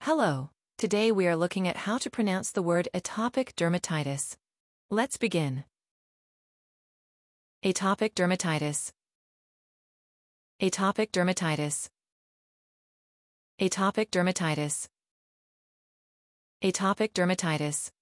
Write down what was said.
Hello. Today we are looking at how to pronounce the word atopic dermatitis. Let's begin. Atopic dermatitis. Atopic dermatitis. Atopic dermatitis. Atopic dermatitis.